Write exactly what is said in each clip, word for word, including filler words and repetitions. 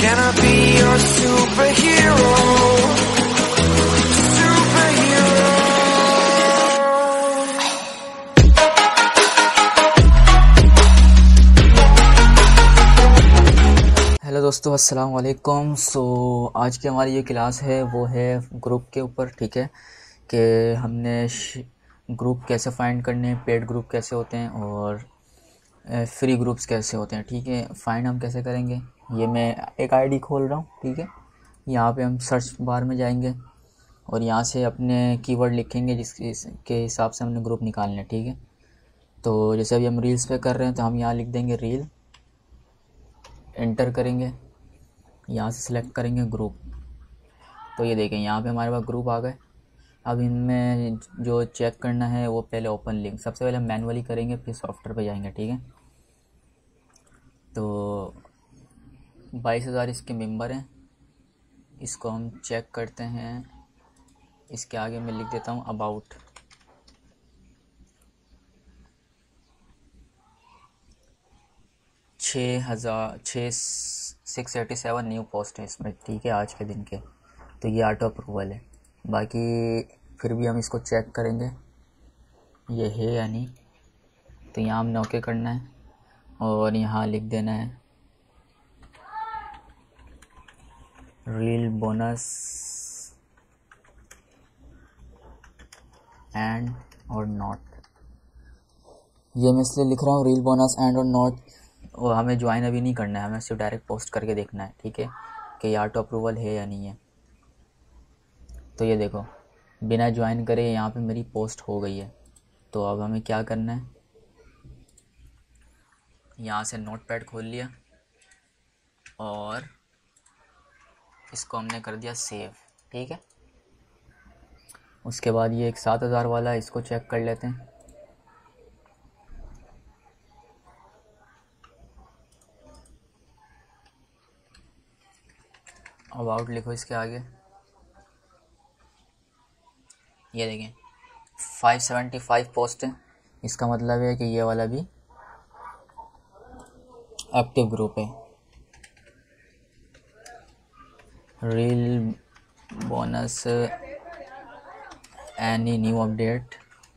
Can I be your superhero? Superhero. Hello दोस्तों, अस्सलाम वालेकुम। सो आज की हमारी ये क्लास है वो है ग्रुप के ऊपर। ठीक है कि हमने ग्रुप कैसे फाइंड करने हैं, पेड ग्रुप कैसे होते हैं और फ्री ग्रुप्स कैसे होते हैं। ठीक है, फाइंड हम कैसे करेंगे, ये मैं एक आईडी खोल रहा हूँ। ठीक है, यहाँ पे हम सर्च बार में जाएंगे और यहाँ से अपने कीवर्ड लिखेंगे जिसके हिसाब से हमने ग्रुप निकालना है। ठीक है, तो जैसे अभी हम रील्स पे कर रहे हैं तो हम यहाँ लिख देंगे रील, एंटर करेंगे, यहाँ से सिलेक्ट करेंगे ग्रुप। तो ये देखें यहाँ पे हमारे पास ग्रुप आ गए। अब इनमें जो चेक करना है वो पहले ओपन लिंक, सबसे पहले हम मैनुअली करेंगे, फिर सॉफ्टवेयर पे जाएंगे। ठीक है, तो बाईस हज़ार इसके मेंबर हैं, इसको हम चेक करते हैं। इसके आगे मैं लिख देता हूँ अबाउट। छः हज़ार छः six eighty seven new post है इसमें। ठीक है, आज के दिन के, तो ये ऑटो अप्रूवल है। बाकी फिर भी हम इसको चेक करेंगे ये है या नहीं। तो यहाँ हमने ओके करना है और यहाँ लिख देना है रील बोनस एंड और नॉट। ये मैं इसलिए लिख रहा हूँ रील बोनस एंड और नॉट, और हमें ज्वाइन अभी नहीं करना है, हमें सिर्फ डायरेक्ट पोस्ट करके देखना है। ठीक है, कि ये ऑटो अप्रूवल है या नहीं है। तो ये देखो बिना ज्वाइन करे यहाँ पे मेरी पोस्ट हो गई है। तो अब हमें क्या करना है, यहाँ से नोटपैड खोल लिया और इसको हमने कर दिया सेव। ठीक है, उसके बाद ये एक सात हज़ार वाला, इसको चेक कर लेते हैं। अबाउट लिखो इसके आगे, ये देखें फाइव सेवेंटी फाइव पोस्ट है। इसका मतलब है कि ये वाला भी एक्टिव ग्रुप है। Reel bonus any new update,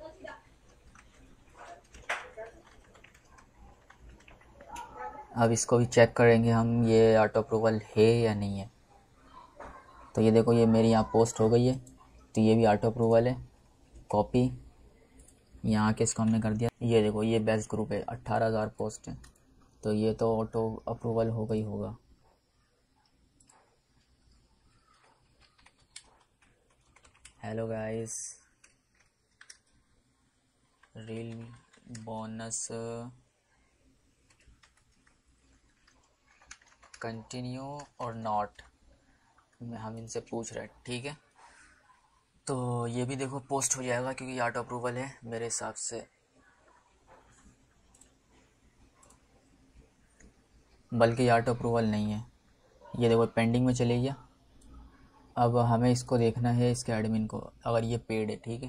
अब इसको भी चेक करेंगे हम ये ऑटो अप्रूवल है या नहीं है। तो ये देखो ये मेरी यहाँ पोस्ट हो गई है, तो ये भी ऑटो अप्रूवल है। कॉपी यहाँ के इसको हमने कर दिया। ये देखो ये बेस्ट ग्रुप है, अट्ठारह हज़ार पोस्ट है, तो ये तो ऑटो अप्रूवल हो गई होगा। Hello guys, reel bonus continue और नॉट, हम इनसे पूछ रहे हैं। ठीक है, तो ये भी देखो पोस्ट हो जाएगा क्योंकि ऑटो अप्रूवल है मेरे हिसाब से, बल्कि ऑटो अप्रूवल नहीं है। ये देखो पेंडिंग में चले गया। अब हमें इसको देखना है, इसके एडमिन को, अगर ये पेड है। ठीक है,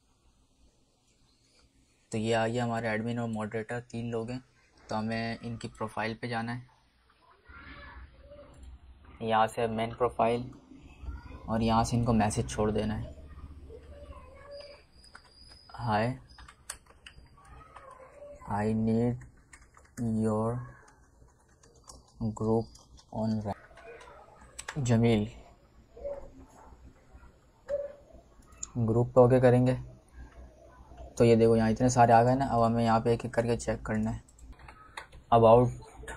तो ये आ गया हमारे एडमिन और मॉडरेटर, तीन लोग हैं। तो हमें इनकी प्रोफाइल पे जाना है, यहाँ से मेन प्रोफाइल, और यहाँ से इनको मैसेज छोड़ देना है, hi I need your group on जमील। ग्रुप पे ओके करेंगे। तो ये देखो यहाँ इतने सारे आ गए ना। अब हमें यहाँ पे एक एक करके चेक करना है। अबाउट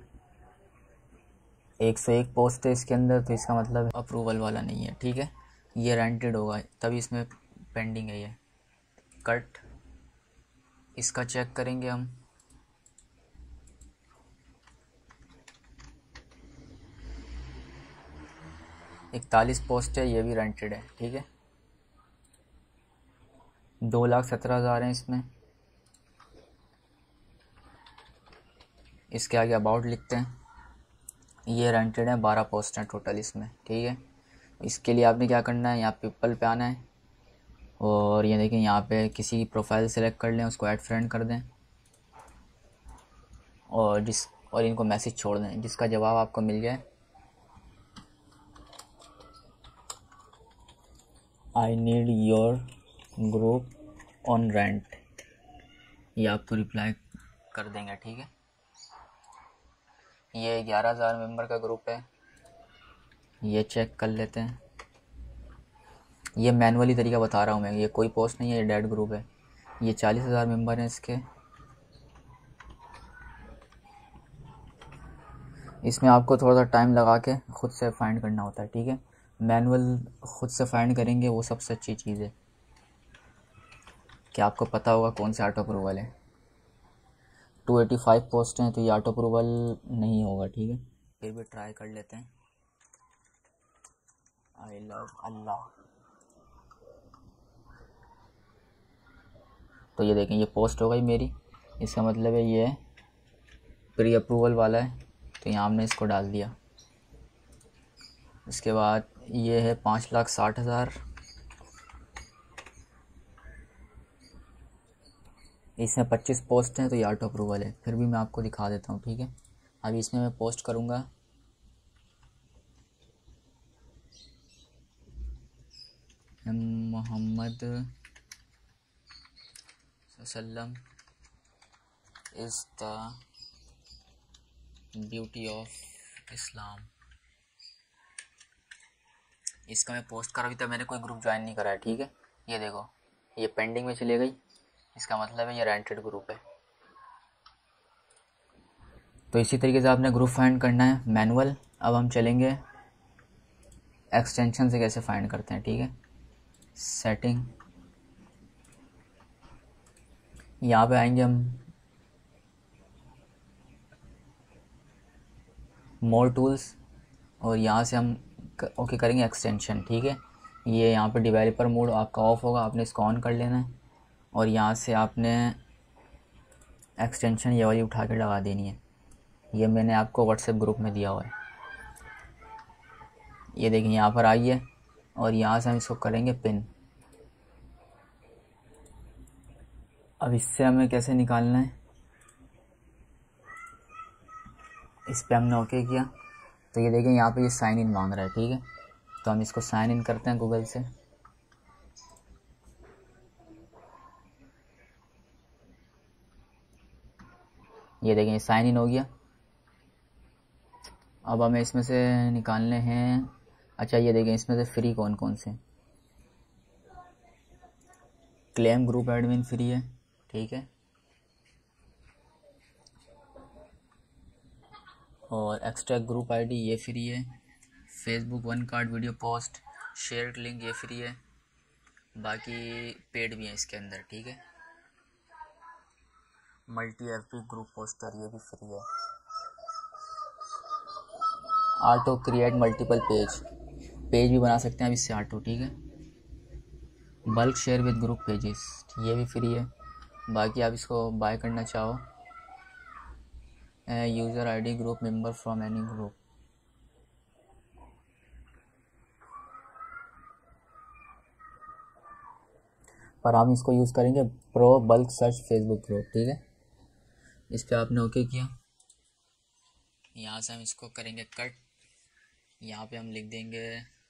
एक सौ एक पोस्ट है इसके अंदर, तो इसका मतलब अप्रूवल वाला नहीं है। ठीक है, ये रेंटेड होगा तभी इसमें पेंडिंग है। ये कट, इसका चेक करेंगे हम। इकतालीस पोस्ट है, ये भी रेंटेड है। ठीक है, दो लाख सत्रह हज़ार हैं इसमें। इसके आगे अबाउट लिखते हैं, ये रेंटेड है, बारह पोस्ट हैं टोटल इसमें। ठीक है, इसके लिए आपने क्या करना है, यहाँ पीपल पे आना है और ये देखें यहाँ पे किसी की प्रोफाइल सेलेक्ट कर लें, उसको ऐड फ्रेंड कर दें और जिस और इनको मैसेज छोड़ दें। जिसका जवाब आपको मिल जाए I need your group on rent, ये आपको रिप्लाई कर देंगे, ठीक है। ये ग्यारह हज़ार मेंबर का ग्रुप है, ये चेक कर लेते हैं। ये मैनुअली तरीका बता रहा हूँ मैं, ये कोई पोस्ट नहीं है, ये डेड ग्रुप है। ये चालीस हज़ार मेंबर हैं इसके। इसमें आपको थोड़ा सा टाइम लगा के ख़ुद से फाइंड करना होता है, ठीक है। मैनुअल ख़ुद से फाइंड करेंगे वो सबसे अच्छी चीज़ है कि आपको पता होगा कौन से ऑटो अप्रूवल है। टू एटी फाइव पोस्ट हैं तो ये ऑटो अप्रूवल नहीं होगा, ठीक है। फिर भी ट्राई कर लेते हैं। I love Allah. तो ये देखें, ये पोस्ट हो गई मेरी, इसका मतलब है ये प्री अप्रूवल वाला है, तो यहाँ हमने इसको डाल दिया। इसके बाद ये है पाँच लाख साठ हज़ार, इसमें पच्चीस पोस्ट हैं तो ये ऑटो अप्रूवल है। फिर भी मैं आपको दिखा देता हूँ, ठीक है। अभी इसमें मैं पोस्ट करूँगा मोहम्मद सल्लम is the beauty of Islam. इसका मैं पोस्ट कर, अभी तक मैंने कोई ग्रुप ज्वाइन नहीं करा है, ठीक है। ये देखो, ये पेंडिंग में चली गई, इसका मतलब है ये रेंटेड ग्रुप है। तो इसी तरीके से आपने ग्रुप फाइंड करना है मैनुअल। अब हम चलेंगे एक्सटेंशन से कैसे फाइंड करते हैं, ठीक है। सेटिंग, यहाँ पे आएंगे हम मोर टूल्स, और यहाँ से हम ओके करेंगे एक्सटेंशन, ठीक है। ये यहाँ पे डेवलपर मोड आपका ऑफ होगा, आपने इसको ऑन कर लेना है, और यहाँ से आपने एक्सटेंशन ये वाली उठा के लगा देनी है। ये मैंने आपको व्हाट्सएप ग्रुप में दिया हुआ है, ये देखिए यहाँ पर आई है, और यहाँ से हम इसको करेंगे पिन। अब इससे हमें कैसे निकालना है, इस पर हमने ओके किया, तो ये देखें यहाँ पे ये साइन इन मांग रहा है, ठीक है। तो हम इसको साइन इन करते हैं गूगल से। ये देखें ये साइन इन हो गया। अब हमें इसमें से निकालने हैं, अच्छा ये देखें इसमें से फ्री कौन कौन से। क्लेम ग्रुप एडमिन फ्री है, ठीक है, और एक्स्ट्रा ग्रुप आईडी ये फ्री है। Facebook one card video post share link ये फ्री है, बाकी पेड भी है इसके अंदर, ठीक है। मल्टी एफपी ग्रुप पोस्टर ये भी फ्री है। Auto create multiple page, page भी बना सकते हैं अब इससे ऑटो, ठीक है। Bulk share with group pages ये भी फ्री है, बाकी आप इसको बाय करना चाहो। User ID group member from any group, पर हम इसको यूज़ करेंगे pro bulk search Facebook group, ठीक है। इस पर आपने ओके किया, यहाँ से हम इसको करेंगे कट। यहाँ पे हम लिख देंगे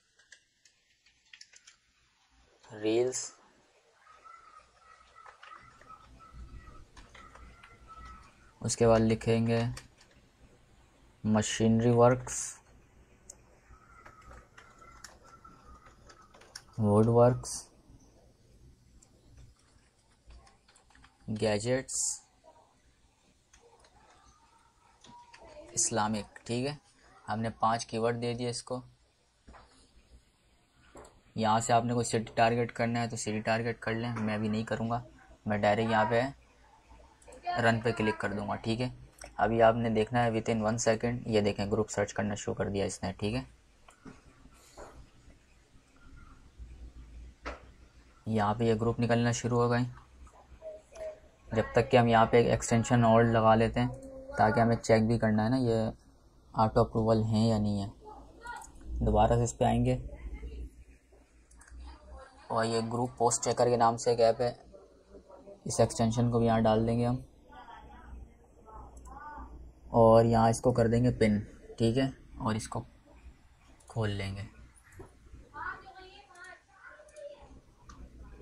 रील्स, उसके बाद लिखेंगे machinery works, wood works, gadgets, Islamic, ठीक है। हमने पांच कीवर्ड दे दिए इसको। यहाँ से आपने कोई सिटी टारगेट करना है तो सिटी टारगेट कर लें, मैं भी नहीं करूँगा, मैं डायरेक्ट यहाँ पे रन पे क्लिक कर दूँगा, ठीक है। अभी आपने देखना है विद इन वन सेकेंड, ये देखें ग्रुप सर्च करना शुरू कर दिया इसने, ठीक है। यहाँ पे ये ग्रुप निकलना शुरू हो गए, जब तक कि हम यहाँ पे एक एक्सटेंशन और लगा लेते हैं ताकि हमें चेक भी करना है ना ये ऑटो अप्रूवल हैं या नहीं है। दोबारा से इस पे आएंगे और ये ग्रुप पोस्ट चेकर के नाम से एक ऐप है, इस एक्सटेंशन को भी यहाँ डाल देंगे हम, और यहाँ इसको कर देंगे पिन, ठीक है, और इसको खोल लेंगे।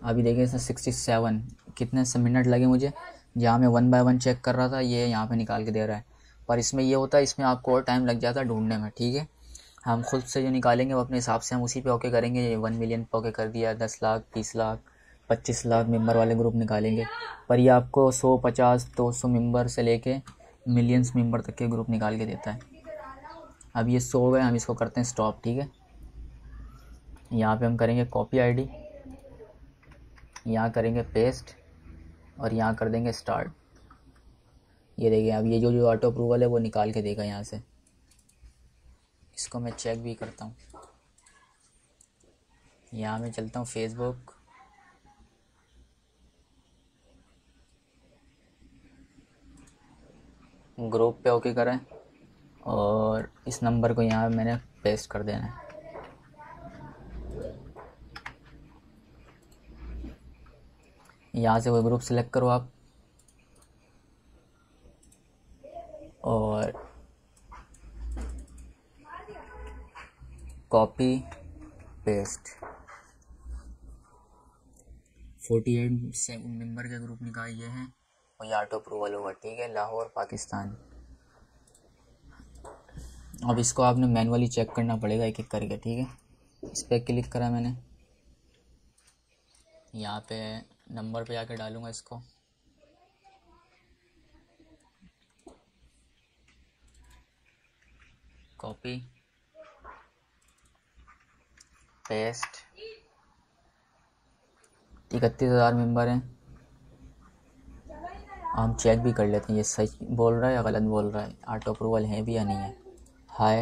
अभी देखिए इसमें सिक्सटी सेवन कितने से मिनट लगे मुझे, जहाँ मैं वन बाय वन चेक कर रहा था ये यहाँ पे निकाल के दे रहा है। पर इसमें ये होता है, इसमें आपको और टाइम लग जाता है ढूंढने में, ठीक है। हम खुद से जो निकालेंगे वो अपने हिसाब से हम उसी पे ओके करेंगे। वन मिलियन पे ओके कर दिया, दस लाख बीस लाख पच्चीस लाख मेंबर वाले ग्रुप निकालेंगे। पर ये आपको सौ पचास दो सौ मेंबर से लेके मिलियंस मेंबर तक के ग्रुप निकाल के देता है। अब ये सौ गए, हम इसको करते हैं स्टॉप, ठीक है। यहाँ पे हम करेंगे कॉपी आईडी, यहाँ करेंगे पेस्ट और यहाँ कर देंगे स्टार्ट। ये देखिए अब ये जो जो ऑटो अप्रूवल है वो निकाल के देगा यहाँ से। इसको मैं चेक भी करता हूँ। यहाँ मैं चलता हूँ फेसबुक, ग्रुप पे ओके करें और इस नंबर को यहाँ मैंने पेस्ट कर देना है। यहाँ से कोई ग्रुप सेलेक्ट करो आप और कॉपी पेस्ट। फोर्टी एट से मेंबर के ग्रुप निकालिए हैं और ये ऑटो अप्रूवल होगा, ठीक है। लाहौर पाकिस्तान। अब इसको आपने मैनुअली चेक करना पड़ेगा एक एक करके, ठीक है। इस पर क्लिक करा मैंने, यहाँ पे नंबर पे आके डालूँगा इसको। Copy paste. इकतीस हज़ार मेम्बर हैं। हम चेक भी कर लेते हैं ये सही बोल रहा है या गलत बोल रहा है, ऑटो अप्रूवल है भी या नहीं है। हाय,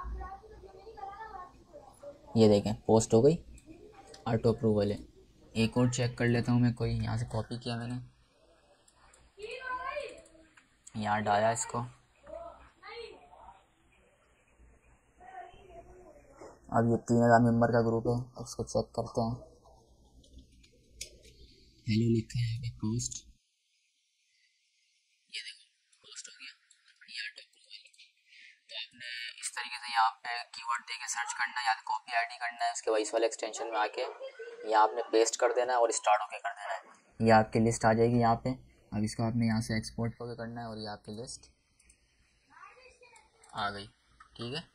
ये देखें पोस्ट हो गई, ऑटो अप्रूवल है। एक और चेक कर लेता हूँ मैं, कोई यहाँ से कॉपी किया मैंने, यहाँ डाला इसको। अब ये तीन हज़ार मेम्बर का ग्रुप है, इसको चेक करते हैं। हेलो लिखा है अभी पोस्ट, ये देखो पोस्ट हो गया। ये ऑटो अप्रूवल। तो आपने इस तरीके से यहाँ पे कीवर्ड देके सर्च करना है, या कॉपी आईडी करना है, उसके बाद इस वाले एक्सटेंशन में आके यहाँ आपने पेस्ट कर देना है और स्टार्ट होके कर देना है। ये आपकी लिस्ट आ जाएगी यहाँ पे। अब इसको आपने यहाँ से एक्सपोर्ट होके करना है और ये आपकी लिस्ट आ गई, ठीक है।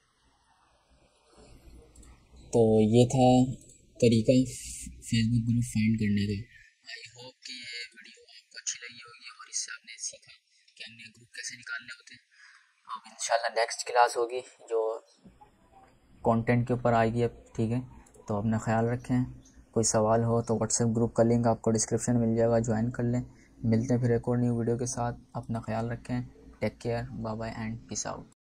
तो ये था तरीका फेसबुक ग्रुप फाइंड करने का। आई होप कि ये वीडियो आपको अच्छी लगी होगी और इससे आपने सीखा कि अन्य ग्रुप कैसे निकालने होते हैं। अब इंशाल्लाह नेक्स्ट क्लास होगी जो कंटेंट के ऊपर आएगी अब, ठीक है। तो अपना ख्याल रखें। कोई सवाल हो तो व्हाट्सएप ग्रुप का लिंक आपको डिस्क्रिप्शन में मिल जाएगा, ज्वाइन कर लें। मिलते हैं फिर एक और न्यू वीडियो के साथ। अपना ख्याल रखें। Take care, bye bye and peace out.